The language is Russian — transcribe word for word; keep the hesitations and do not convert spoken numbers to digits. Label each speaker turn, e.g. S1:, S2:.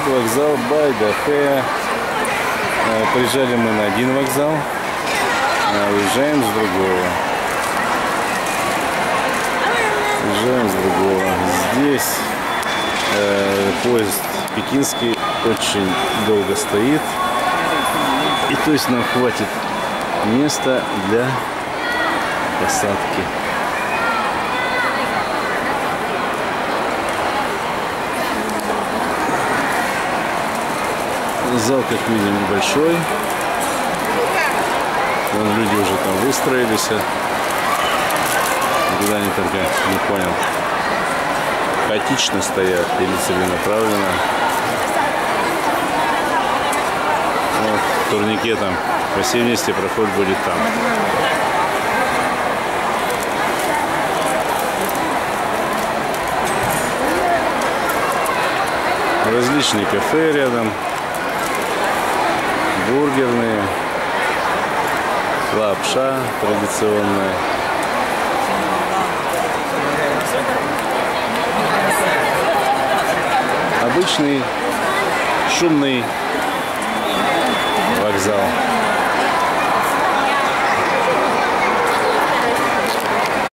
S1: вокзал Байдафе. Приезжали мы на один вокзал, а уезжаем с другого. Уезжаем с другого. Здесь э, поезд пекинский очень долго стоит. И то есть нам хватит места для посадки. Зал, как видим, небольшой. Вон люди уже там выстроились. Куда они только, не понял, хаотично стоят или целенаправленно. Вот, турникетом по всей вместе проход будет там. Различные кафе рядом. Бургерные, лапша традиционная. Обычный шумный вокзал.